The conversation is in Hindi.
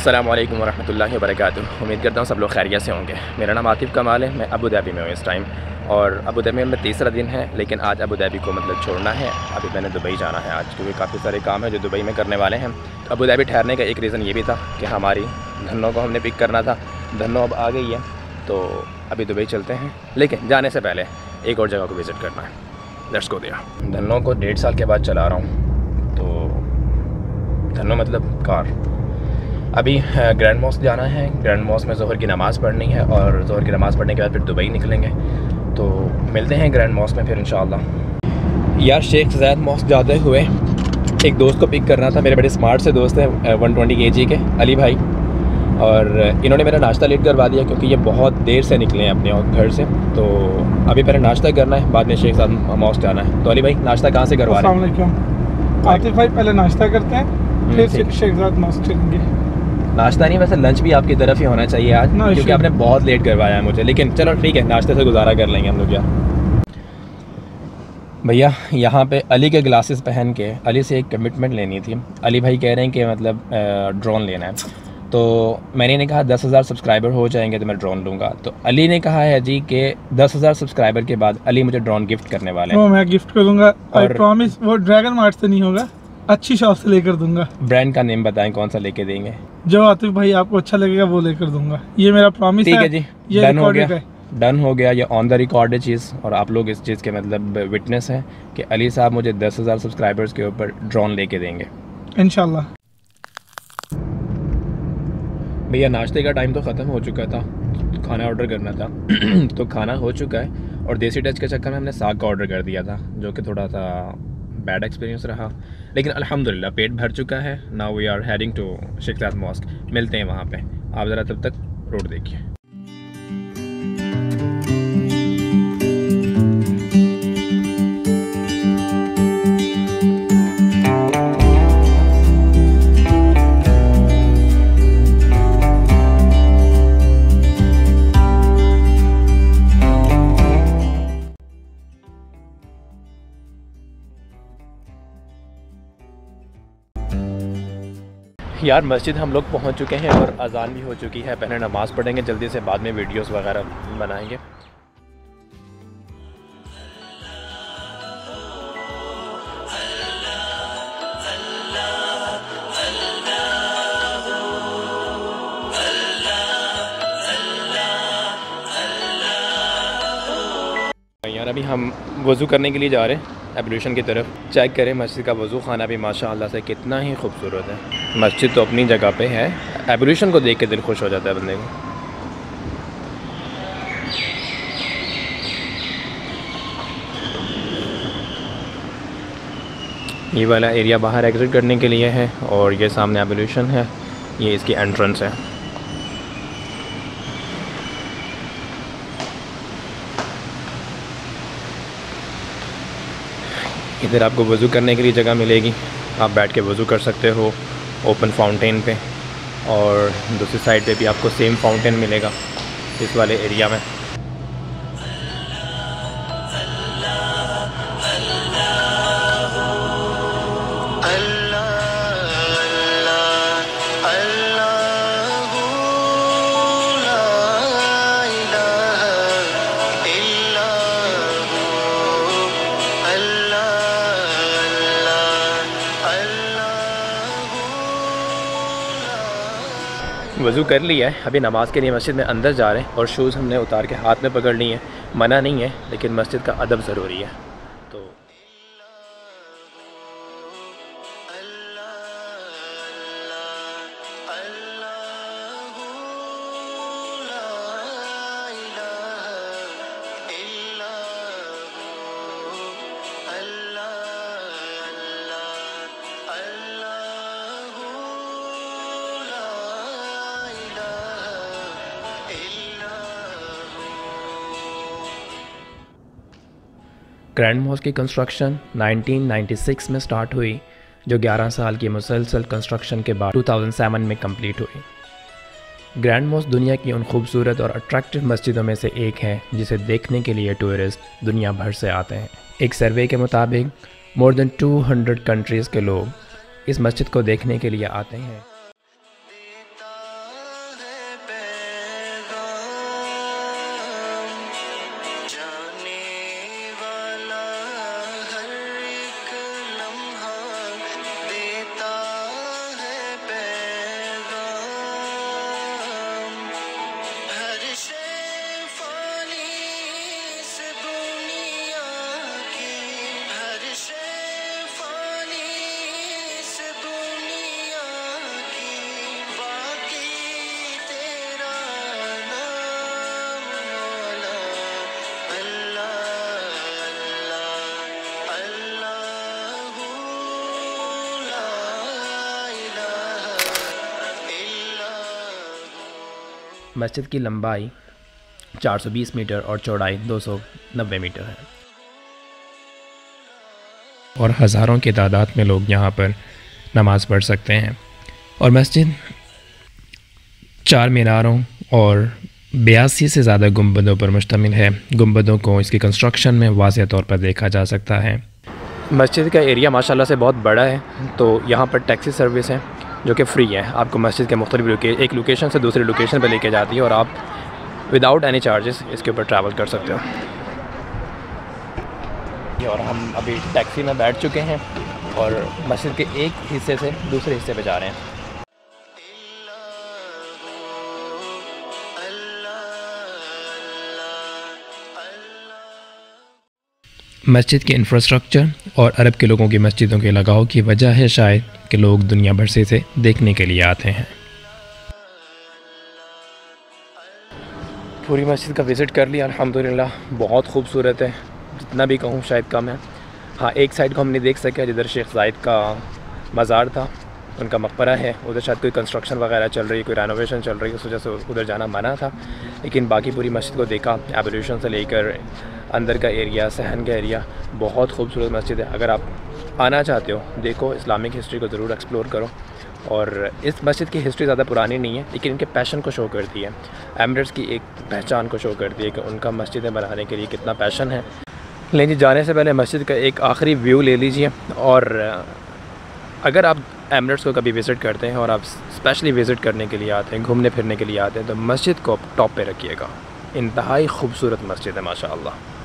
अस्सलामु अलैकुम वरहमतुल्लाहि वबरकातुहू। उम्मीद करता हूँ सब लोग खैरियत से होंगे। मेरा नाम आतिफ़ कमाल है, मैं अबू धाबी में हूँ इस टाइम, और अबू धाबी में तीसरा दिन है। लेकिन आज अबू धाबी को छोड़ना है। अभी मैंने दुबई जाना है आज, क्योंकि काफ़ी सारे काम है जो दुबई में करने वाले हैं। तो अबू धाबी ठहरने का एक रीज़न ये भी था कि हमारी धन्नो को हमने पिक करना था। धन्नो अब आ गई है, तो अभी दुबई चलते हैं। लेकिन जाने से पहले एक और जगह को विज़िट करना है। Let's go there. धन्नो को 1.5 साल के बाद चला रहा हूँ, तो धन्नो कार। अभी ग्रैंड मॉस्क जाना है। ग्रैंड मॉस्क में ज़ोहर की नमाज़ पढ़नी है, और ज़ोहर की नमाज़ पढ़ने के बाद फिर दुबई निकलेंगे। तो मिलते हैं ग्रैंड मॉस्क में फिर इंशाअल्लाह। यार शेख ज़ायद मॉस्क जाते हुए एक दोस्त को पिक करना था। मेरे बड़े स्मार्ट से दोस्त हैं 120 kg के अली भाई, और इन्होंने मेरा नाश्ता लेट करवा दिया क्योंकि ये बहुत देर से निकले हैं अपने घर से। तो अभी पहले नाश्ता करना है, बाद में शेख ज़ायद मॉस्क जाना है। तो अली भाई नाश्ता कहाँ से करवा रहे हैं? अस्सलाम वालेकुम। आतिफ़ भाई पहले नाश्ता करते हैं, फिर शेख ज़ायद मॉस्क चलेंगे। नाश्ता नहीं, वैसे लंच भी आपकी तरफ ही होना चाहिए आज, क्योंकि आपने बहुत लेट करवाया है मुझे। लेकिन चलो ठीक है, नाश्ते से गुजारा कर लेंगे हम लोग। यार भैया यहाँ पे अली के ग्लासेस पहन के अली से एक कमिटमेंट लेनी थी। अली भाई कह रहे हैं कि ड्रोन लेना है। तो मैंने कहा 10,000 सब्सक्राइबर हो जाएंगे तो मैं ड्रोन लूँगा। तो अली ने कहा है जी कि 10,000 सब्सक्राइबर के बाद अली मुझे ड्रोन गिफ्ट करने वाले हैं। वो मैं गिफ्ट करूँगा, आई प्रॉमिस। वो ड्रैगन मार्ट से नहीं होगा, अच्छी शॉप से लेकर दूंगा। ब्रांड का नेम बताएं, कौन सा लेके देंगे? जो आतिफ़ भाई आपको अच्छा लगेगा वो लेकर दूंगा, ये मेरा प्रॉमिस है। ठीक है जी, डन हो गया, डन हो गया। ये ऑन द रिकॉर्ड है चीज़, और आप लोग इस चीज़ के विटनेस हैं कि अली साहब मुझे 10,000 सब्सक्राइबर्स के ऊपर ड्रोन लेके देंगे इंशाल्लाह। भैया नाश्ते का टाइम तो ख़त्म हो चुका था, खाना ऑर्डर करना था तो खाना हो चुका है, और देसी टच के चक्कर में हमने साग का ऑर्डर कर दिया था, जो कि थोड़ा सा बैड एक्सपीरियंस रहा। लेकिन अल्हम्दुलिल्लाह पेट भर चुका है। Now we are heading to Sheikh Zayed mosque. मिलते हैं वहाँ पे। आप ज़रा तब तक रोड देखिए। यार मस्जिद हम लोग पहुंच चुके हैं और अजान भी हो चुकी है। पहले नमाज़ पढ़ेंगे जल्दी से, बाद में वीडियोस वगैरह बनाएंगे। यार अभी हम वज़ू करने के लिए जा रहे हैं एबोल्यूशन की तरफ। चेक करें मस्जिद का वज़ू खाना भी माशाअल्लाह से कितना ही खूबसूरत है। मस्जिद तो अपनी जगह पे है, एबोल्यूशन को देख के दिल खुश हो जाता है बंदे को। ये वाला एरिया बाहर एग्जिट करने के लिए है, और ये सामने एबोल्यूशन है, ये इसकी एंट्रेंस है। इधर आपको वज़ू करने के लिए जगह मिलेगी, आप बैठ के वज़ू कर सकते हो ओपन फाउंटेन पे, और दूसरी साइड पे भी आपको सेम फाउंटेन मिलेगा इस वाले एरिया में। वज़ू कर लिया है, अभी नमाज़ के लिए मस्जिद में अंदर जा रहे हैं, और शूज़ हमने उतार के हाथ में पकड़ लिए हैं। मना नहीं है, लेकिन मस्जिद का अदब ज़रूरी है। तो ग्रैंड मॉस्क की कंस्ट्रक्शन 1996 में स्टार्ट हुई, जो 11 साल की मुसलसल कंस्ट्रक्शन के बाद 2007 में कंप्लीट हुई। ग्रैंड मॉस्क दुनिया की उन खूबसूरत और अट्रैक्टिव मस्जिदों में से एक है जिसे देखने के लिए टूरिस्ट दुनिया भर से आते हैं। एक सर्वे के मुताबिक मोर देन 200 कंट्रीज़ के लोग इस मस्जिद को देखने के लिए आते हैं। मस्जिद की लंबाई 420 मीटर और चौड़ाई 290 मीटर है और हज़ारों की तादाद में लोग यहाँ पर नमाज़ पढ़ सकते हैं। और मस्जिद 4 मीनारों और 82 से ज़्यादा गुंबदों पर मुश्तमिल है। गुंबदों को इसकी कंस्ट्रक्शन में वाज़ेह तौर पर देखा जा सकता है। मस्जिद का एरिया माशाल्लाह से बहुत बड़ा है, तो यहाँ पर टैक्सी सर्विस है जो कि फ्री है। आपको मस्जिद के मुख्तलिफ एक लोकेशन से दूसरी लोकेशन पर लेके जाती है और आप विदाउट एनी चार्जेस इसके ऊपर ट्रैवल कर सकते हो। और हम अभी टैक्सी में बैठ चुके हैं और मस्जिद के एक हिस्से से दूसरे हिस्से पे जा रहे हैं। मस्जिद के इंफ्रास्ट्रक्चर और अरब के लोगों की मस्जिदों के लगाव की वजह है शायद कि लोग दुनिया भर से इसे देखने के लिए आते हैं। पूरी मस्जिद का विज़िट कर लिया अल्हम्दुलिल्लाह, बहुत खूबसूरत है, जितना भी कहूँ शायद कम है। हाँ, एक साइड को हम नहीं देख सके जिधर शेख ज़ायद का मज़ार था, उनका मकबरा है, उधर शायद कोई कंस्ट्रक्शन वगैरह चल रही है, कोई रेनोवेशन चल रही है, उस वजह से उधर जाना मना था। लेकिन बाकी पूरी मस्जिद को देखा, एवोल्यूशन से लेकर अंदर का एरिया, सहन का एरिया, बहुत खूबसूरत मस्जिद है। अगर आप आना चाहते हो, देखो, इस्लामिक हिस्ट्री को ज़रूर एक्सप्लोर करो। और इस मस्जिद की हिस्ट्री ज़्यादा पुरानी नहीं है, लेकिन इनके पैशन को शो करती है, एमिरेट्स की एक पहचान को शो करती है कि उनका मस्जिदें बनाने के लिए कितना पैशन है। लेकिन जाने से पहले मस्जिद का एक आखिरी व्यू ले लीजिए। और अगर आप एमिरेट्स को कभी विज़िट करते हैं और आप स्पेशली विज़िट करने के लिए आते हैं, घूमने फिरने के लिए आते हैं, तो मस्जिद को टॉप पे रखिएगा। इंतहाई खूबसूरत मस्जिद है माशाअल्लाह।